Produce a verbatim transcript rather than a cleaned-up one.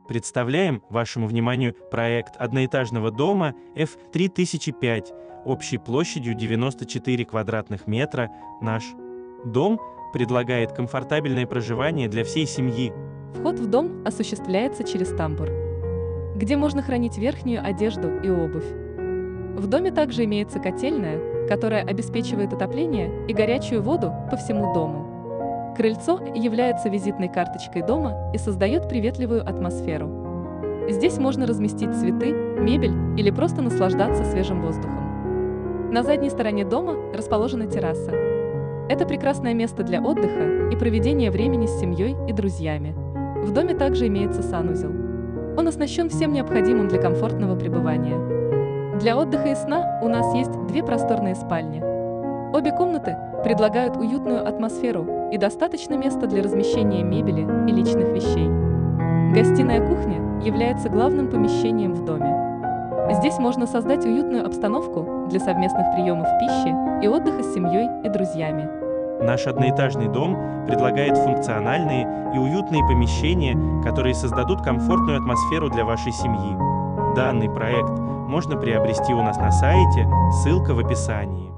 Представляем вашему вниманию проект одноэтажного дома эф три тысячи пять общей площадью девяносто четыре квадратных метра. Наш дом предлагает комфортабельное проживание для всей семьи. Вход в дом осуществляется через тамбур, где можно хранить верхнюю одежду и обувь. В доме также имеется котельная, которая обеспечивает отопление и горячую воду по всему дому. Крыльцо является визитной карточкой дома и создает приветливую атмосферу. Здесь можно разместить цветы, мебель или просто наслаждаться свежим воздухом. На задней стороне дома расположена терраса. Это прекрасное место для отдыха и проведения времени с семьей и друзьями. В доме также имеется санузел. Он оснащен всем необходимым для комфортного пребывания. Для отдыха и сна у нас есть две просторные спальни. Обе комнаты предлагают уютную атмосферу и достаточно места для размещения мебели и личных вещей. Гостиная-кухня является главным помещением в доме. Здесь можно создать уютную обстановку для совместных приемов пищи и отдыха с семьей и друзьями. Наш одноэтажный дом предлагает функциональные и уютные помещения, которые создадут комфортную атмосферу для вашей семьи. Данный проект можно приобрести у нас на сайте, ссылка в описании.